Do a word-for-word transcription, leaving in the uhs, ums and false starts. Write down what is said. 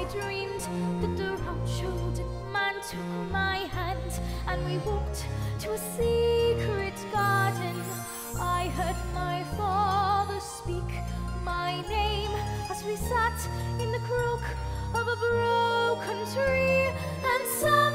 dreamed that the round-shouldered man took my hand, and we walked to a secret garden. I heard my father speak my name as we sat in the crook of a broken tree and sang.